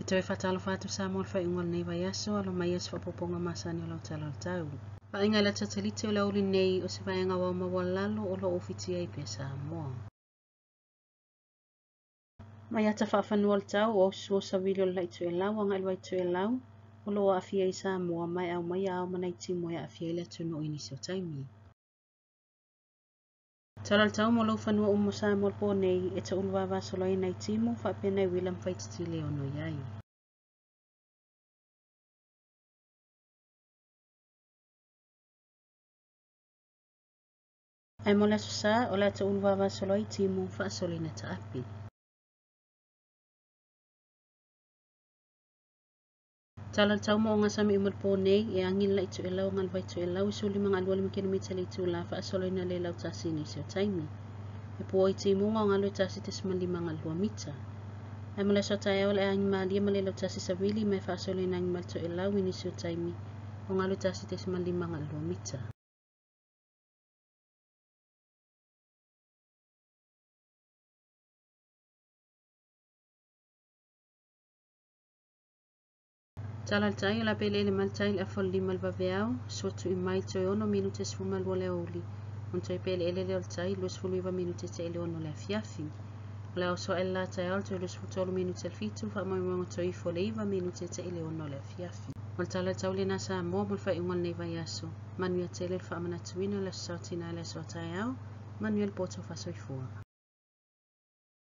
Ito e whatalo whatu sa mo whai ungol nei vai aso alo mai as whapoponga masani o lau talo al tau. Whainga la tatalite o lauli nei o se vaianga wau mawalalo o lo ofiti ai pe sa moa. Mai ata whaafanu al tau o suo sa vili o lai tu e lau anga ilwai tu e lau o lo afia i sa moa mai au manai timo e afia i le tunu inisio taimi. Tala al tau mo lau whanua umo sa moa po nei e ta ulwawa solo i nai timo whaapena i wilam whaititile ono iai. Ai mo le sa o le ta ulwawa solo i timo whaasoli na ta api. Tala tau mo nga sami imod po nei e angin la itu e lau ngal vai tu e lau isu 5 kilometer le tu la whaasoli na le lau tasi ni sio taimi. E po i timo nga ngalo tasi te 5 mita. Ai mo le so tae o le angin maali ma le lau tasi sa vili me whaasoli na angin mal tu e lau ini sio taimi o ngalo tasi te 5 mita. Tala tai la pele le maltai la fol limal vaveau sotu I mai toi ono minute sfumal wole oli on toi pele ele le altai lo sfuluiva minute te ele ono le fiafi la so ella tai alto lo sfutolo minute al fitu fa mo mo toi foleiva minute te ele ono le fiafi on tala tau le nasa mo mo fa ingol nei vai aso manuel tele fa mana tuina le sortina le so tai au manuel poto fa soifua